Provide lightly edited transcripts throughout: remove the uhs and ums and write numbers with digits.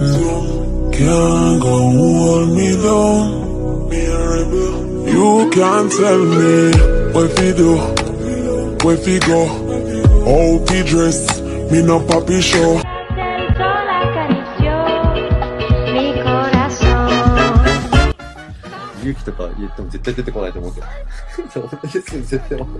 Can't go hold me down. You can't tell me what we do, where we go, how we dress. Me no papi show. 勇気とか言っても絶対出てこないと思うけど。そう、絶対わかんない。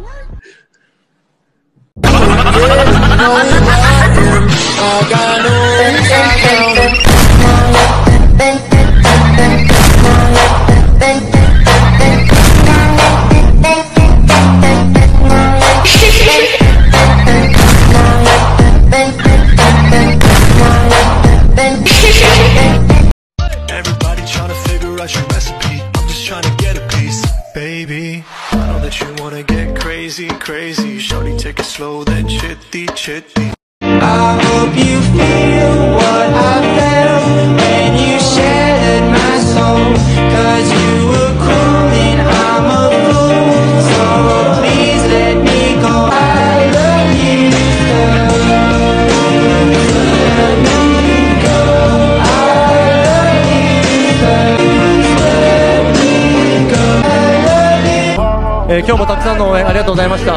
Everybody trying to figure out your recipe. I'm just trying to get a piece, baby. I know that you wanna get crazy, crazy. Shorty, take it slow, then chitty, chitty. I hope you feel what I felt when you shattered my soul. 'Cause you were cool and I'm a fool. So please let me go. I love you, girl. Let me go. I love you, girl. Let me go. I love you. 今日もたくさんの応援ありがとうございました。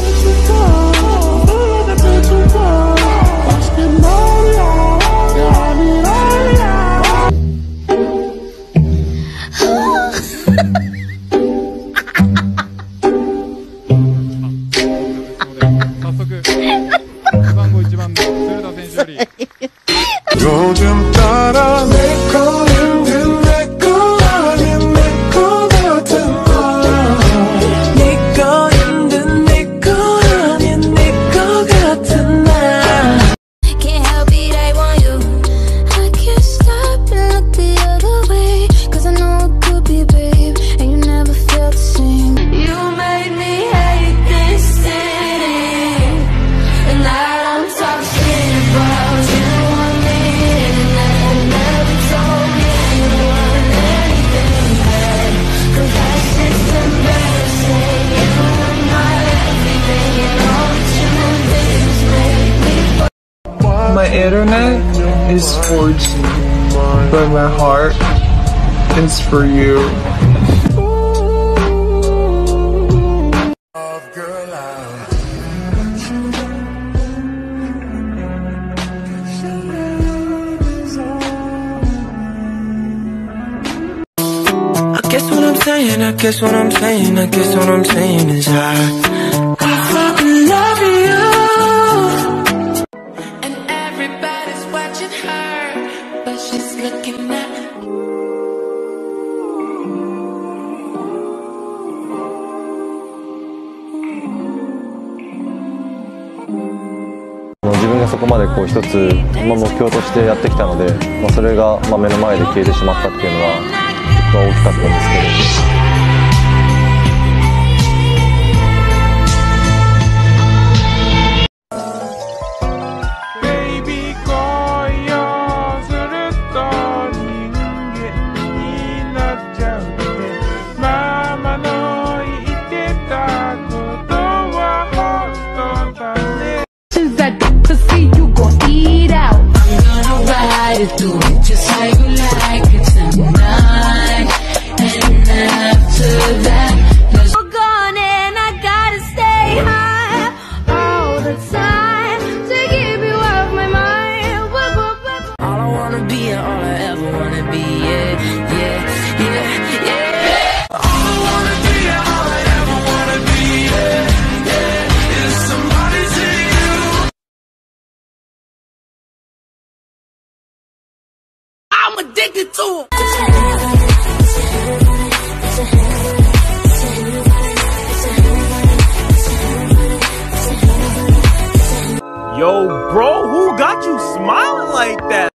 요즘 따라 내 거 힘든 내 거 아닌 내 거 같은 말. 네 거 힘든 내 거 아닌 내 거 같은 날. Can't help it, I want you. I can't stop and look the other way. 'Cause I know it could be, babe, and you never felt the same. You made me hate this city, and I don't talk shit about you. My internet is 4G, but my heart is for you. I guess what I'm saying is I fucking love you. Looking at 自分がそこまでこう一つ、目標としてやってきたので、それが目の前で消えてしまったっていうのは大きかったんですけど。 Do it just how you like it tonight, and after that, you're gone and I gotta stay high all the time to keep you off my mind. All I wanna be and all I ever wanna be, yeah, yeah, yeah, yeah. All I wanna be and all I ever wanna be, yeah, yeah, is somebody to you. I'm addicted to it. Yo, bro, who got you smiling like that?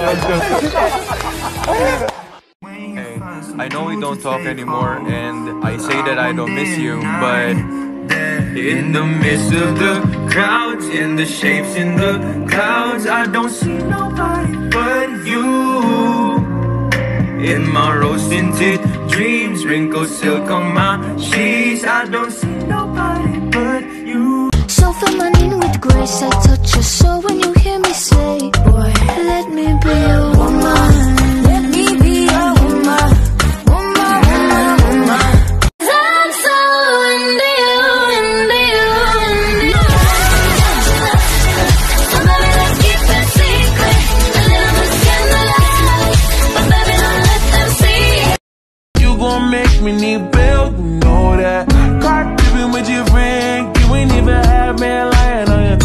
Hey, I know we don't talk anymore, and I say that I don't miss you, but in the midst of the crowds, in the shapes in the clouds, I don't see nobody but you. In my rose-tinted dreams, wrinkled silk on my sheets, I don't see nobody but you. So feminine with grace, I touch your soul when you hear me say, boy, let me be your me need bail, you know that. Car tripping with your friend, you ain't even had man lying on your